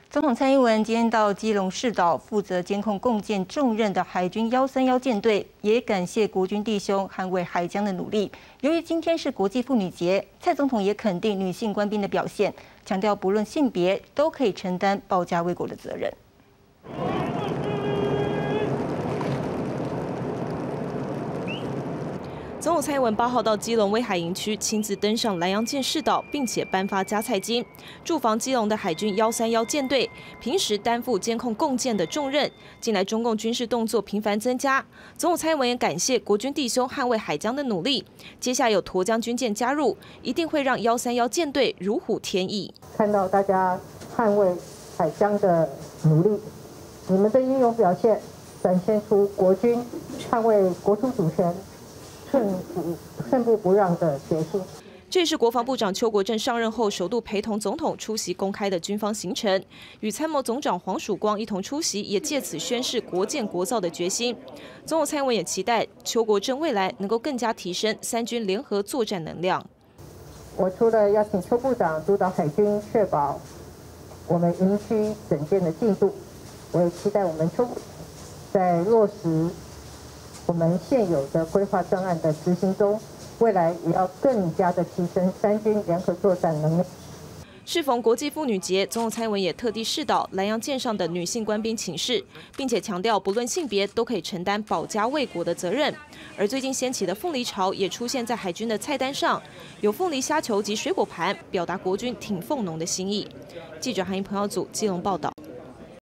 总统蔡英文今天到基隆市岛，负责监控共建重任的海军131舰队，也感谢国军弟兄捍卫海疆的努力。由于今天是国际妇女节，蔡总统也肯定女性官兵的表现，强调不论性别都可以承担保家卫国的责任。 总统蔡英文8号到基隆威海营区，亲自登上兰阳舰试岛，并且颁发加菜金，驻防基隆的海军131舰队，平时担负监控共建的重任。近来中共军事动作频繁增加，总统蔡英文也感谢国军弟兄捍卫海疆的努力。接下有沱江军舰加入，一定会让131舰队如虎添翼。 看到大家捍卫海疆的努力，你们的英勇表现，展现出国军捍卫国土主权。 寸步不让的决心。 这是国防部长邱国正上任后首度陪同总统出席公开的军方行程，与参谋总长黄曙光一同出席，也借此宣示国建国造的决心。总统蔡英文也期待邱国正未来能够更加提升三军联合作战能量。 我除了要请邱部长督导海军确保我们营区整建的进度，我也期待我们邱部在落实 我们现有的规划专案的执行中，未来也要更加的提升三军联合作战能力。 适逢国际妇女节，总统蔡英文也特地视导兰阳舰上的女性官兵请示，并且强调不论性别都可以承担保家卫国的责任。而最近掀起的凤梨潮也出现在海军的菜单上，有凤梨虾球及水果盘，表达国军挺凤农的心意。记者韩英彭耀组基隆报道。